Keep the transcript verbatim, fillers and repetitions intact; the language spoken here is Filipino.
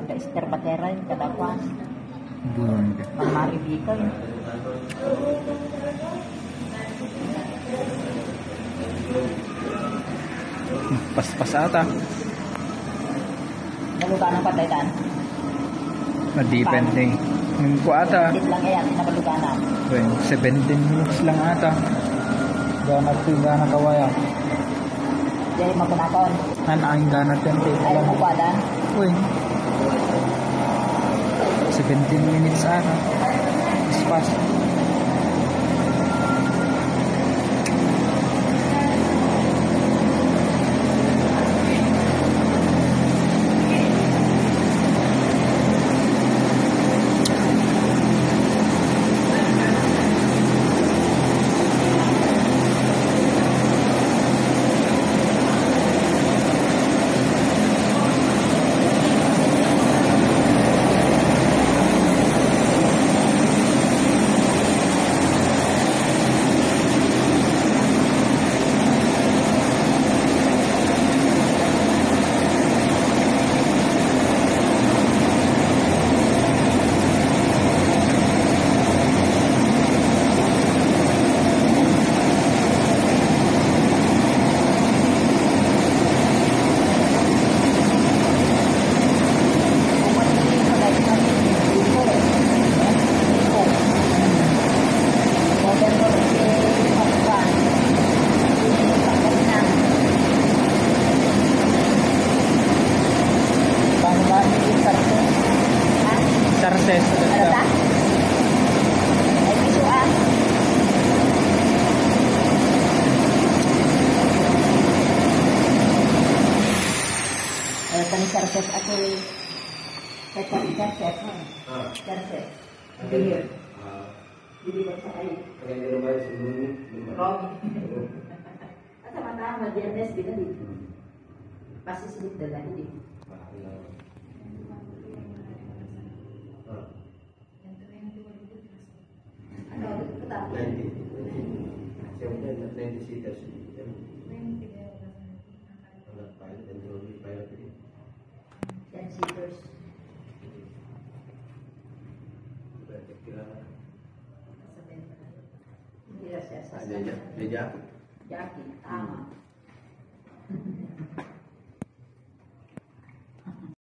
Ka-Esther Batera yung kadakuan. Doon. Mang Maribika yun. Pas-pas ata. Naluga ng pataytan. Madepende. Yung ko ata. Tit lang yan, nabaluga na. Well, seventeen minutes lang ata. Ganat ko yung ganat kawaya. Jadi makunakon. Ano ang ganat yung tape Ayaw lang. mo kwadan. Uy. seventeen minutes ata. Pas-pas. Sarses. Ano ta? Ay, piso ah. Eh, kani Sarses ako eh. Kaya kani Sarses. Sarses. Here. Hindi ba sa ay? Rob. At sama-tama, Dianes, binalik. Pasisilip na lang, hindi. Ano, kita? ninety. Siyempre, ninety seaters. ten seaters. Hindi na siya sa Ada Jackie. Jackie, tama.